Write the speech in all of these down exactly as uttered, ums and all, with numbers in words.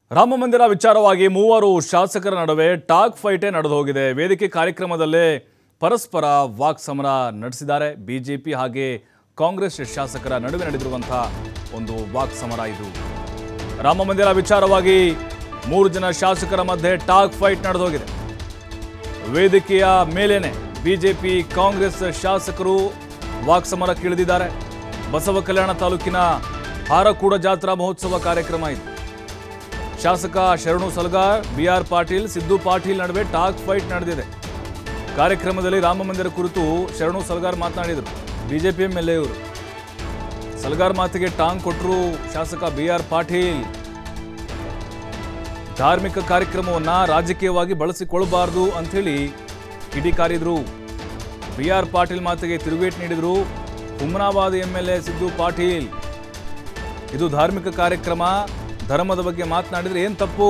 ರಾಮ ಮಂದಿರ ವಿಚಾರವಾಗಿ ಮೂವರು ಶಾಸಕರ ನಡುವೆ ಟಾಕ್ ಫೈಟೇ ನಡೆದು ಹೋಗಿದೆ. ವೇದಿಕೆ ಕಾರ್ಯಕ್ರಮದಲ್ಲೇ ಪರಸ್ಪರ ವಾಕ್ಸಮರ ನಡೆಸಿದ್ದಾರೆ. ಬಿಜೆಪಿ ಹಾಗೆ ಕಾಂಗ್ರೆಸ್ ಶಾಸಕರ ನಡುವೆ ನಡೆದಿರುವಂತಹ ಒಂದು ವಾಕ್ಸಮರ ಇದು. ರಾಮ ಮಂದಿರ ವಿಚಾರವಾಗಿ ಮೂರು ಜನ ಶಾಸಕರ ಮಧ್ಯೆ ಟಾಕ್ ಫೈಟ್ ನಡೆದು ಹೋಗಿದೆ. ವೇದಿಕೆಯ ಮೇಲೇನೆ ಬಿಜೆಪಿ ಕಾಂಗ್ರೆಸ್ ಶಾಸಕರು ವಾಕ್ಸಮರಕ್ಕೆ ಇಳಿದಿದ್ದಾರೆ. ಬಸವ ಕಲ್ಯಾಣ ತಾಲೂಕಿನ ಹಾರಕೂಡ ಜಾತ್ರಾ ಮಹೋತ್ಸವ ಕಾರ್ಯಕ್ರಮ ಇದು. ಶಾಸಕ ಶರಣು ಸಲಗಾರ್, ಬಿ ಆರ್ ಪಾಟೀಲ್, ಸಿದ್ದು ಪಾಟೀಲ್ ನಡುವೆ ಟಾಕ್ ಫೈಟ್ ನಡೆದಿದೆ. ಕಾರ್ಯಕ್ರಮದಲ್ಲಿ ರಾಮ ಮಂದಿರ ಕುರಿತು ಶರಣು ಸಲಗಾರ್ ಮಾತನಾಡಿದರು. ಬಿಜೆಪಿ ಎಂ ಎಲ್ ಎ ಇವರು ಸಲಗಾರ್ ಮಾತಿಗೆ ಟಾಂಗ್ ಕೊಟ್ಟರು ಶಾಸಕ ಬಿ ಆರ್ ಪಾಟೀಲ್. ಧಾರ್ಮಿಕ ಕಾರ್ಯಕ್ರಮವನ್ನ ರಾಜಕೀಯವಾಗಿ ಬಳಸಿಕೊಳ್ಳಬಾರದು ಅಂಥೇಳಿ ಕಿಡಿಕಾರಿದ್ರು. ಬಿ ಆರ್ ಪಾಟೀಲ್ ಮಾತಿಗೆ ತಿರುಗೇಟು ನೀಡಿದರು Humnabad M L A Siddu Patil. ಇದು ಧಾರ್ಮಿಕ ಕಾರ್ಯಕ್ರಮ, ಧರ್ಮದ ಬಗ್ಗೆ ಮಾತನಾಡಿದರೆ ಏನು ತಪ್ಪು?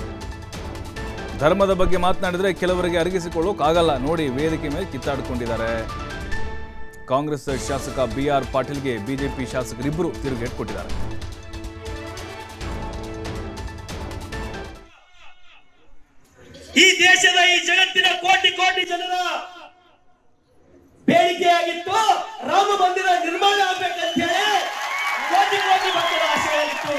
ಧರ್ಮದ ಬಗ್ಗೆ ಮಾತನಾಡಿದರೆ ಕೆಲವರಿಗೆ ಅರಗಿಸಿಕೊಳ್ಳೋಕ್ಕಾಗಲ್ಲ. ನೋಡಿ, ವೇದಿಕೆ ಮೇಲೆ ಕಿತ್ತಾಡಿಕೊಂಡಿದ್ದಾರೆ. ಕಾಂಗ್ರೆಸ್ ಶಾಸಕ ಬಿ ಆರ್ ಪಾಟೀಲ್ಗೆ ಬಿಜೆಪಿ ಶಾಸಕರಿಬ್ಬರು ತಿರುಗೇಟು ಕೊಟ್ಟಿದ್ದಾರೆ. ಈ ದೇಶದ ಈ ಜಗತ್ತಿನ ಕೋಟಿ ಕೋಟಿ ಜನರ ಬೇಡಿಕೆಯಾಗಿತ್ತು ರಾಮ ಮಂದಿರ ನಿರ್ಮಾಣ ಆಗಬೇಕಂತ ಹೇಳಿ ಕೋಟಿ ಕೋಟಿ ಭಕ್ತರ ಆಶೆಯಾಗಿತ್ತು.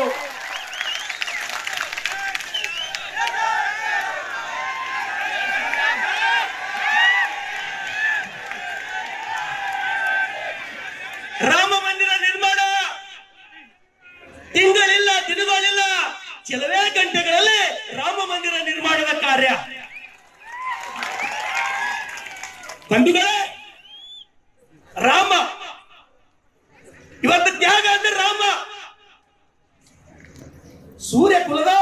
ರಾಮ ಮಂದಿರ ನಿರ್ಮಾಣ ತಿಂಗಳಿಲ್ಲ, ದಿನಗಳಿಲ್ಲ, ಕೆಲವೇ ಗಂಟೆಗಳಲ್ಲಿ ರಾಮ ಮಂದಿರ ನಿರ್ಮಾಣದ ಕಾರ್ಯ. ಬಂಧುಗಳೇ, ರಾಮ ಇವತ್ತು ತ್ಯಾಗ ಅಂದ್ರೆ ರಾಮ ಸೂರ್ಯ ಕುಲದ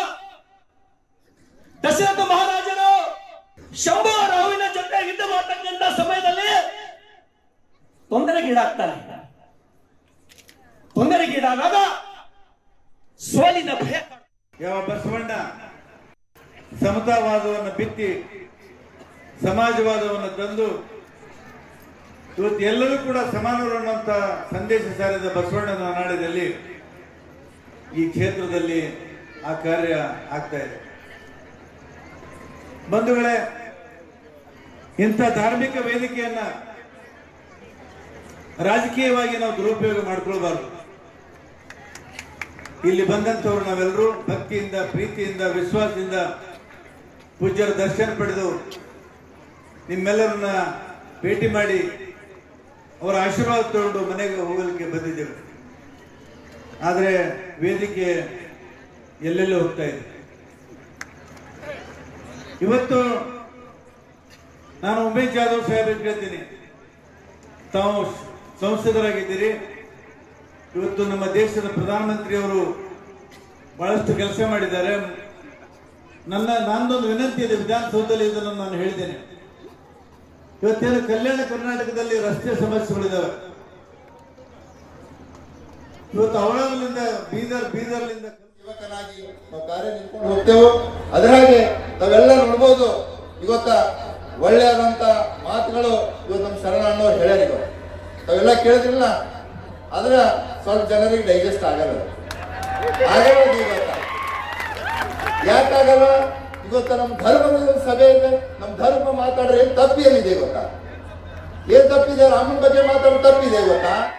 ದಶರಥ ಮಹಾರಾಜರು ಶಂಭು ರಾಹುವಿನ ಜೊತೆ ಯುದ್ಧ ಮಾಡತಕ್ಕಂತ ಸಮಯದಲ್ಲಿ ತೊಂದರೆಗೀಡಾಗ್ತಾರೆ. ತೊಂದರೆಗೀಡಾದಾಗ ಸೋಲಿನ ಭಯ. ಯಾವ ಬಸವಣ್ಣ ಸಮತಾವಾದವನ್ನು ಬಿತ್ತಿ ಸಮಾಜವಾದವನ್ನು ತಂದು ಇವತ್ತು ಎಲ್ಲರೂ ಕೂಡ ಸಮಾನರು ಅನ್ನುವಂತ ಸಂದೇಶ ಸಾರಿದ ಬಸವಣ್ಣನ ನಾಡಿನಲ್ಲಿ ಈ ಕ್ಷೇತ್ರದಲ್ಲಿ ಆ ಕಾರ್ಯ ಆಗ್ತಾ ಇದೆ. ಬಂಧುಗಳೇ, ಇಂಥ ಧಾರ್ಮಿಕ ವೇದಿಕೆಯನ್ನ ರಾಜಕೀಯವಾಗಿ ನಾವು ದುರುಪಯೋಗ ಮಾಡಿಕೊಳ್ಬಾರ್ದು. ಇಲ್ಲಿ ಬಂದಂಥವ್ರು ನಾವೆಲ್ಲರೂ ಭಕ್ತಿಯಿಂದ, ಪ್ರೀತಿಯಿಂದ, ವಿಶ್ವಾಸದಿಂದ ಪೂಜ್ಯರ ದರ್ಶನ ಪಡೆದು ನಿಮ್ಮೆಲ್ಲರನ್ನ ಭೇಟಿ ಮಾಡಿ ಅವರ ಆಶೀರ್ವಾದ ತಗೊಂಡು ಮನೆಗೆ ಹೋಗಲಿಕ್ಕೆ ಬಂದಿದ್ದೇವೆ. ಆದರೆ ವೇದಿಕೆ ಎಲ್ಲೆಲ್ಲೂ ಹೋಗ್ತಾ ಇದೆ. ಇವತ್ತು ನಾನು ಉಮೇಶ್ ಜಾಧವ್ ಸಾಹೇಬ್ ಕೇಳ್ತೀನಿ, ತಾವು ಸಂಸದರಾಗಿದ್ದೀರಿ, ಇವತ್ತು ನಮ್ಮ ದೇಶದ ಪ್ರಧಾನಮಂತ್ರಿಯವರು ಬಹಳಷ್ಟು ಕೆಲಸ ಮಾಡಿದ್ದಾರೆ. ನನ್ನ ನಾನೊಂದು ವಿನಂತಿ ಇದೆ, ವಿಧಾನಸೌಧದಲ್ಲಿ ಇದನ್ನು ನಾನು ಹೇಳಿದ್ದೇನೆ. ಇವತ್ತೇನು ಕಲ್ಯಾಣ ಕರ್ನಾಟಕದಲ್ಲಿ ರಸ್ತೆ ಸಮಸ್ಯೆಗಳಿದ್ದಾವೆ. ಇವತ್ತು ಅವಳಗಳಿಂದ ಬೀದರ್ ಬೀದರ್ಲಿಂದ ಯುವಕನಾಗಿ ನಾವು ಕಾರ್ಯ ನಿಂತ್ಕೊಂಡು ಹೋಗ್ತೇವೆ. ಅದರಾಗೆ ನಾವೆಲ್ಲ ನೋಡ್ಬೋದು, ಇವತ್ತ ಒಳ್ಳೆಯಾದಂತ ಮಾತುಗಳು ಇವತ್ತು ನಮ್ಮ ಶರಣಣ್ಣವ್ರು ಹೇಳ್ಯಾರ. ತಾವೆಲ್ಲ ಕೇಳಿದ್ರಿಲ್ಲ, ಆದ್ರೆ ಸ್ವಲ್ಪ ಜನರಿಗೆ ಡೈಜೆಸ್ಟ್ ಆಗಲ್ಲ ಆಗಲ್ಲ ಇವತ್ತ. ಯಾಕಾಗಲ್ಲ? ಇವತ್ತ ನಮ್ಮ ಧರ್ಮದ ಸಭೆ ಇದೆ, ನಮ್ಮ ಧರ್ಮ ಮಾತಾಡ್ರೆ ಏನ್ ತಪ್ಪಿ ಏನಿದೆ ಇವತ್ತ? ಏನ್ ತಪ್ಪಿದೆ? ರಾಮನ ಬಗ್ಗೆ ಮಾತಾಡೋ ತಪ್ಪಿದೆ ಇವತ್ತ?